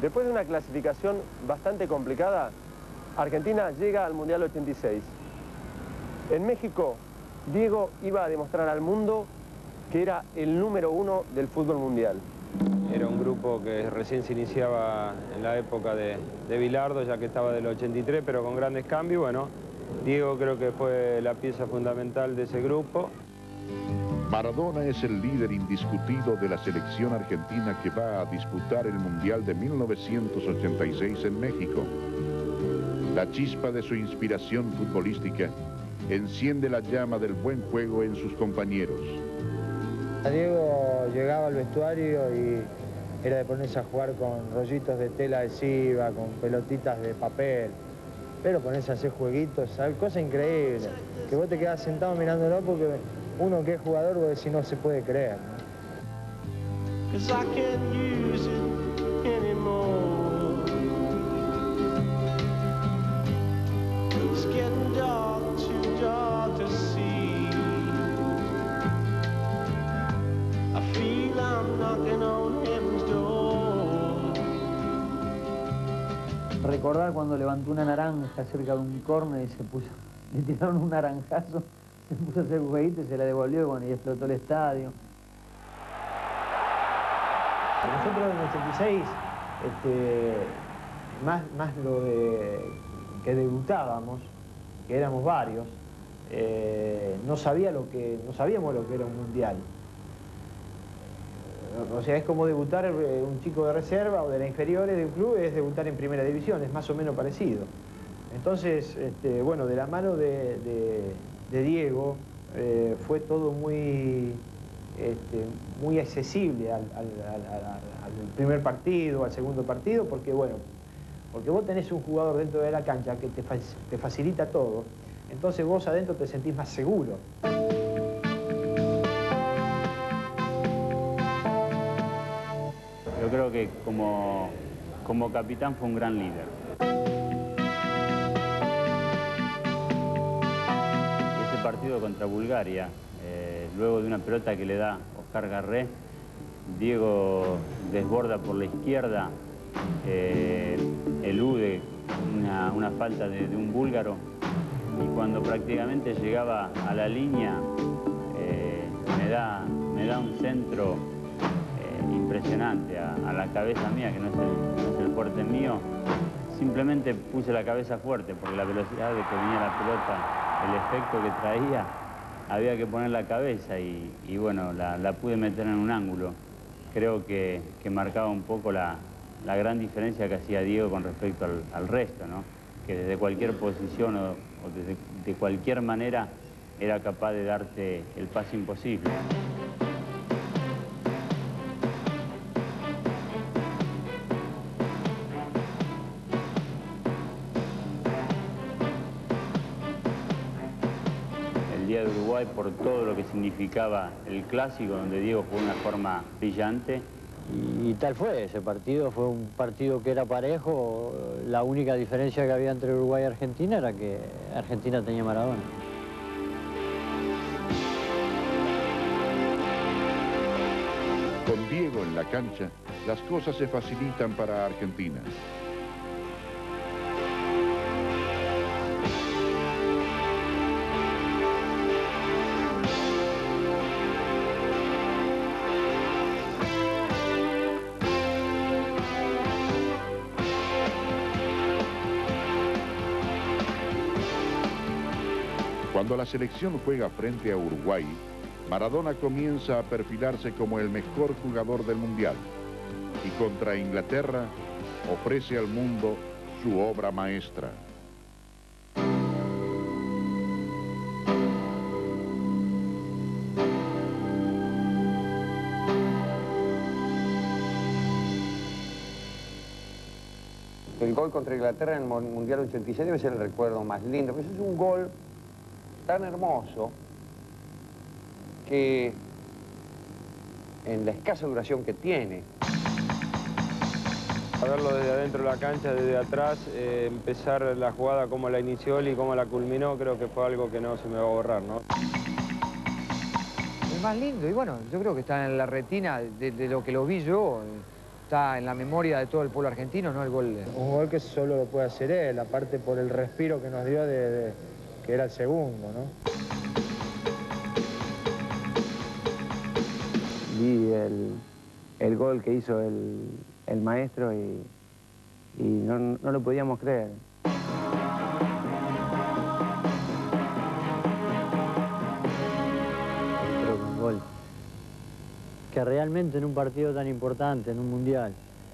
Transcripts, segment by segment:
Después de una clasificación bastante complicada, Argentina llega al Mundial 86. En México, Diego iba a demostrar al mundo que era el número 1 del fútbol mundial. Era un grupo que recién se iniciaba en la época de Bilardo, ya que estaba del 83, pero con grandes cambios. Bueno, Diego creo que fue la pieza fundamental de ese grupo. Maradona es el líder indiscutido de la selección argentina que va a disputar el Mundial de 1986 en México. La chispa de su inspiración futbolística enciende la llama del buen juego en sus compañeros. Diego llegaba al vestuario y era de ponerse a jugar con rollitos de tela adhesiva, con pelotitas de papel, pero ponerse a hacer jueguitos, ¿sabes? Cosa increíble, que vos te quedás sentado mirándolo porque uno que es jugador, vos decís, no se puede creer, ¿no? Recordar cuando levantó una naranja cerca de un córner y se puso, le tiraron un naranjazo, se puso a hacer jueguito y se la devolvió y, bueno, y explotó el estadio. Nosotros en el 86, más lo de que debutábamos, que éramos varios, no sabíamos lo que era un mundial. O sea, es como debutar un chico de reserva o de las inferiores de un club, es debutar en primera división, es más o menos parecido. Entonces, bueno, de la mano de Diego fue todo muy accesible al primer partido, al segundo partido, porque bueno, porque vos tenés un jugador dentro de la cancha que te facilita todo, entonces vos adentro te sentís más seguro. Yo creo que como capitán fue un gran líder. Ese partido contra Bulgaria, luego de una pelota que le da Oscar Garré, Diego desborda por la izquierda, elude una falta de un búlgaro y cuando prácticamente llegaba a la línea me da un centro impresionante a la cabeza mía, que no es el fuerte mío. Simplemente puse la cabeza fuerte porque la velocidad de que venía la pelota, el efecto que traía, había que poner la cabeza y bueno, la pude meter en un ángulo. Creo que marcaba un poco la gran diferencia que hacía Diego con respecto al resto, ¿no? Que desde cualquier posición o de cualquier manera era capaz de darte el pase imposible. El día de Uruguay, por todo lo que significaba el clásico, donde Diego jugó de una forma brillante. Y tal fue ese partido, fue un partido que era parejo. La única diferencia que había entre Uruguay y Argentina era que Argentina tenía Maradona. Con Diego en la cancha, las cosas se facilitan para Argentina. Cuando la selección juega frente a Uruguay, Maradona comienza a perfilarse como el mejor jugador del Mundial y contra Inglaterra ofrece al mundo su obra maestra. El gol contra Inglaterra en el Mundial 86 debe ser el recuerdo más lindo, porque es un gol tan hermoso que en la escasa duración que tiene. A verlo desde adentro de la cancha, desde atrás, empezar la jugada como la inició él y como la culminó, creo que fue algo que no se me va a borrar, ¿no? El más lindo, y bueno, yo creo que está en la retina de lo que lo vi yo. está en la memoria de todo el pueblo argentino, ¿no? El gol. Un gol que solo lo puede hacer él, aparte por el respiro que nos dio que era el segundo, ¿no? Vi el gol que hizo el maestro y no lo podíamos creer. Creo que un gol que realmente en un partido tan importante, en un mundial,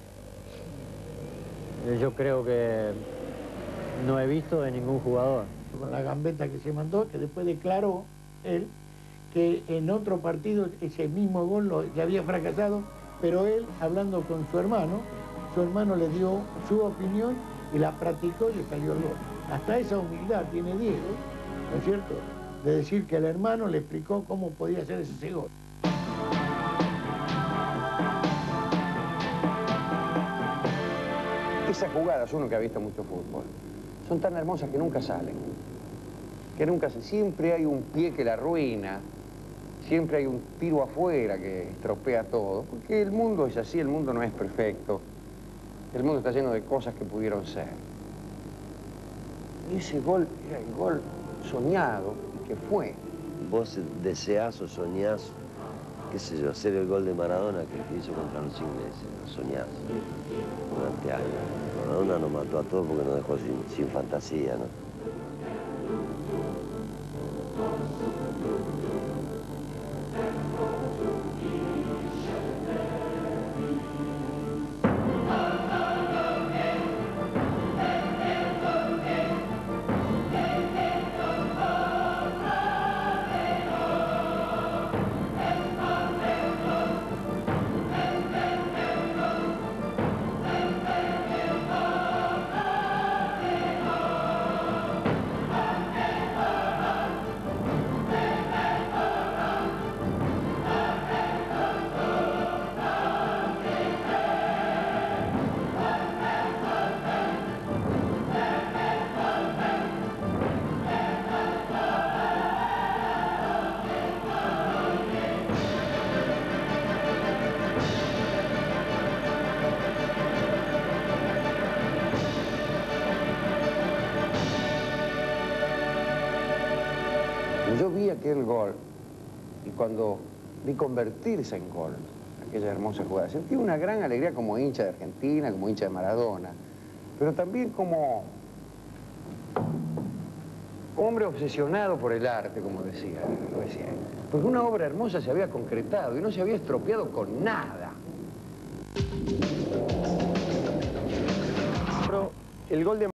yo creo que no he visto de ningún jugador. Con la gambeta que se mandó, que después declaró él que en otro partido ese mismo gol ya había fracasado, pero él, hablando con su hermano le dio su opinión y la practicó y le salió el gol. Hasta esa humildad tiene Diego, ¿no es cierto?, de decir que el hermano le explicó cómo podía hacer ese gol. Esas jugadas, uno que ha visto mucho fútbol, son tan hermosas que nunca salen. Siempre hay un pie que la arruina, siempre hay un tiro afuera que estropea todo, porque el mundo es así, el mundo no es perfecto, el mundo está lleno de cosas que pudieron ser. Y ese gol era el gol soñado y que fue. Vos deseás o soñás, qué sé yo, hacer el gol de Maradona que hizo contra los ingleses, lo soñás durante años. Maradona nos mató a todos porque nos dejó sin fantasía, ¿no? Yo vi aquel gol y cuando vi convertirse en gol, aquella hermosa jugada, sentí una gran alegría como hincha de Argentina, como hincha de Maradona, pero también como hombre obsesionado por el arte, como decía recién. Porque una obra hermosa se había concretado y no se había estropeado con nada. El gol de